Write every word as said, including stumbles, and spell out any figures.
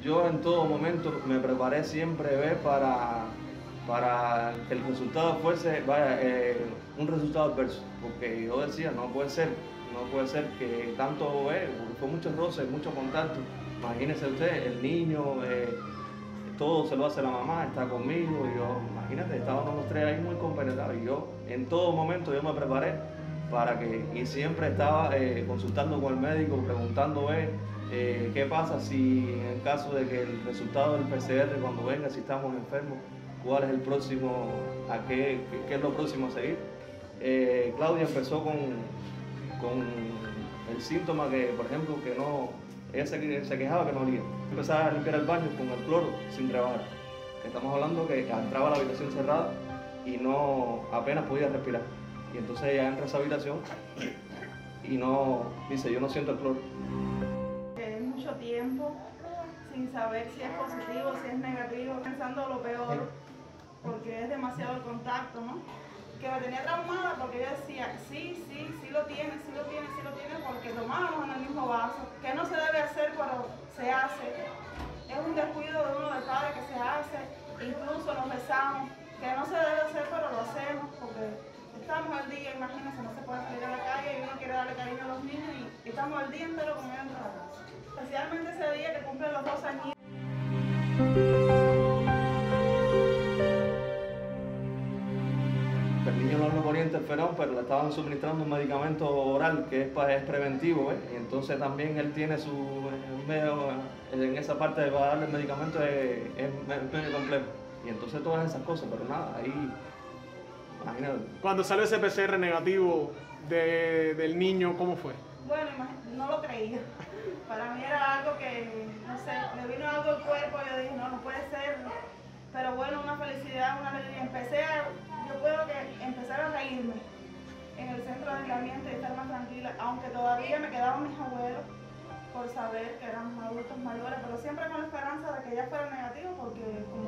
yo en todo momento me preparé siempre ¿ves? para, para que el resultado fuese vaya, eh, un resultado adverso, porque yo decía, no puede ser, no puede ser que tanto, ¿ves? Fue muchos roces, mucho contacto. Imagínese usted, el niño, eh, todo se lo hace la mamá, está conmigo, y yo, imagínate, estábamos los tres ahí muy compenetrados, y yo en todo momento yo me preparé para que, y siempre estaba eh, consultando con el médico, preguntando, ¿ves? Eh, ¿qué pasa si en el caso de que el resultado del P C R cuando venga, si estamos enfermos, cuál es el próximo, a qué, qué, qué es lo próximo a seguir? Eh, Claudia empezó con, con el síntoma que, por ejemplo, que no, ella se, se quejaba que no olía. Empezaba a limpiar el baño con el cloro sin trabajar. Estamos hablando que entraba a la habitación cerrada y no apenas podía respirar. Y entonces ella entra a esa habitación y no, dice, yo no siento el cloro. Mucho tiempo sin saber si es positivo, si es negativo, pensando lo peor, porque es demasiado el contacto, ¿no? Que me tenía traumada porque yo decía, sí, sí, sí lo tiene, sí lo tiene, sí lo tiene, porque tomábamos en el mismo vaso, que no se debe hacer, pero se hace. Es un descuido de uno del padre que se hace, incluso nos besamos, que no se debe hacer, pero lo hacemos, porque estamos al día, imagínense, no se puede salir a la calle y uno quiere darle cariño a los niños y estamos el día entero con ellos en la casa. Especialmente ese día que cumplen los dos años. El niño no lo ponía interferón, pero le estaban suministrando un medicamento oral que es, es preventivo, ¿ves? Y entonces también él tiene su medio, en esa parte de darle el medicamento es, es medio complejo. Y entonces todas esas cosas, pero nada, ahí, imagínate. Cuando salió ese P C R negativo de, del niño, ¿cómo fue? Bueno, no lo creía. Para mí era algo que, no sé, me vino algo al cuerpo y yo dije, no, no puede ser. Pero bueno, una felicidad, una alegría. Empecé a, yo puedo que empezar a reírme en el centro de aislamiento y estar más tranquila, aunque todavía me quedaban mis abuelos por saber que eran adultos mayores, pero siempre con la esperanza de que ya fuera negativo, porque como